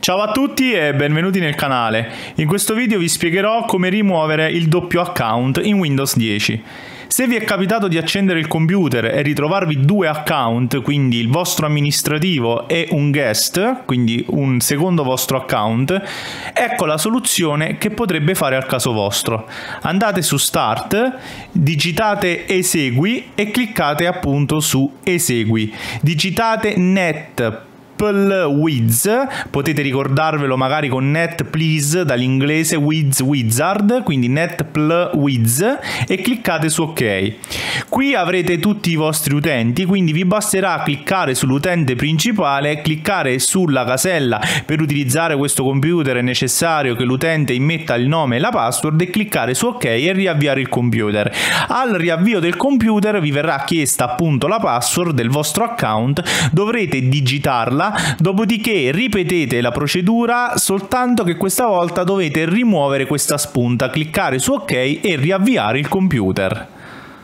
Ciao a tutti e benvenuti nel canale. In questo video vi spiegherò come rimuovere il doppio account in Windows 10. Se vi è capitato di accendere il computer e ritrovarvi due account, quindi il vostro amministrativo e un guest, quindi un secondo vostro account, ecco la soluzione che potrebbe fare al caso vostro. Andate su Start, digitate Esegui e cliccate appunto su Esegui. Digitate NetPlWiz, potete ricordarvelo magari con Net Please dall'inglese Wiz Wizard, quindi NetPlWiz, e cliccate su OK. Qui avrete tutti i vostri utenti, quindi vi basterà cliccare sull'utente principale, cliccare sulla casella per utilizzare questo computer. È necessario che l'utente immetta il nome e la password e cliccare su OK e riavviare il computer. Al riavvio del computer vi verrà chiesta appunto la password del vostro account, dovrete digitarla. Dopodiché ripetete la procedura, soltanto che questa volta dovete rimuovere questa spunta, cliccare su OK e riavviare il computer.